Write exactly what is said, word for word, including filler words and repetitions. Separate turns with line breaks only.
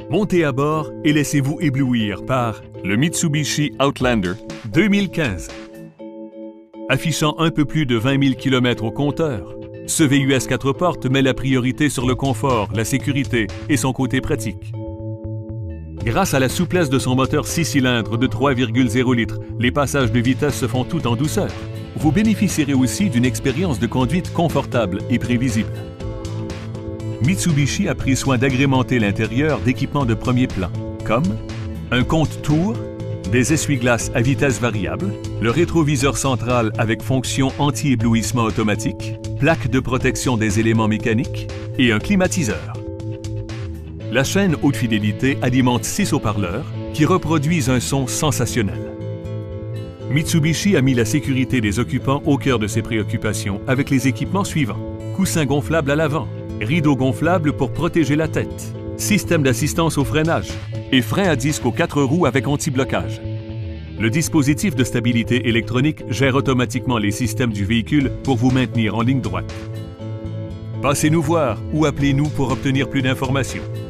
Montez à bord et laissez-vous éblouir par le Mitsubishi Outlander deux mille quinze. Affichant un peu plus de vingt mille kilomètres au compteur, ce V U S quatre portes met la priorité sur le confort, la sécurité et son côté pratique. Grâce à la souplesse de son moteur six cylindres de trois virgule zéro litres, les passages de vitesse se font tout en douceur. Vous bénéficierez aussi d'une expérience de conduite confortable et prévisible. Mitsubishi a pris soin d'agrémenter l'intérieur d'équipements de premier plan, comme un compte-tours, des essuie-glaces à vitesse variable, le rétroviseur central avec fonction anti-éblouissement automatique, plaque de protection des éléments mécaniques et un climatiseur. La chaîne haute fidélité alimente six haut-parleurs qui reproduisent un son sensationnel. Mitsubishi a mis la sécurité des occupants au cœur de ses préoccupations avec les équipements suivants. Coussin gonflable à l'avant, rideau gonflable pour protéger la tête, système d'assistance au freinage et frein à disque aux quatre roues avec anti-blocage. Le dispositif de stabilité électronique gère automatiquement les systèmes du véhicule pour vous maintenir en ligne droite. Passez nous voir ou appelez-nous pour obtenir plus d'informations.